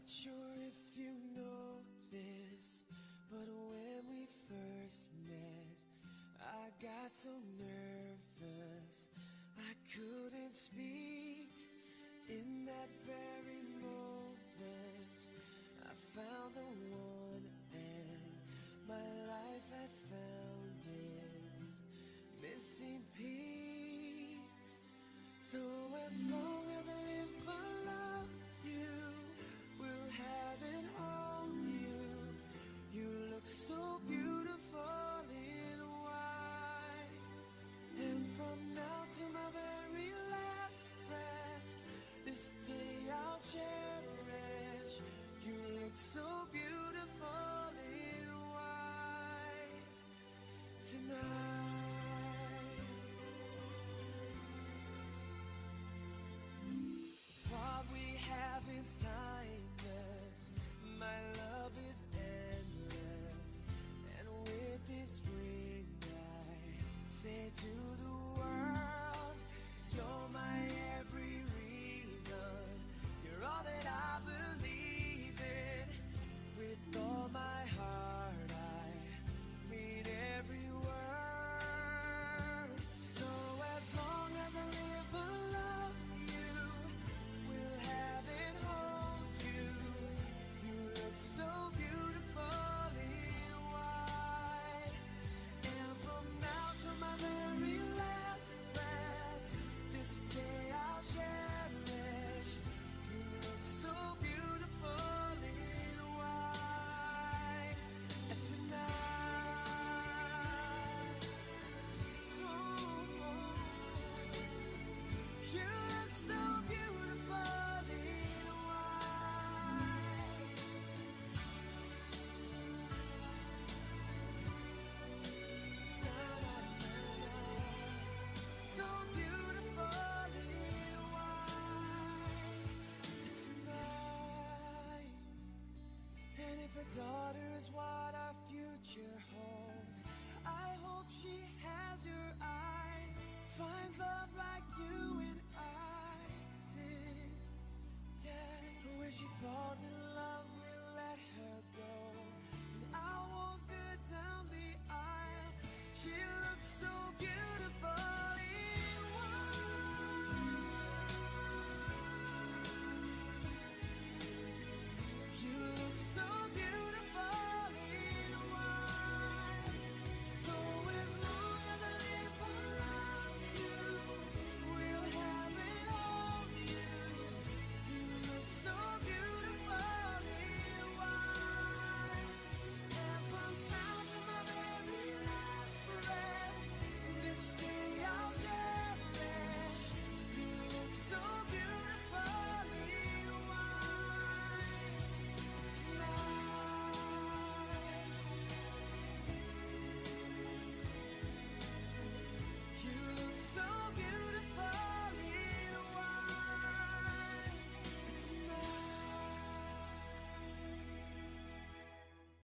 Not sure if you know this, but when we first met, I got so nervous I couldn't speak. In that very moment, I found the one, and my life had found its missing piece. So as long as I live, I love you, will have and hold you. You look so beautiful in white, and from now to my very last breath, this day I'll cherish. You look so beautiful in white tonight. What we have is timeless, my love is endless, and with this ring I say to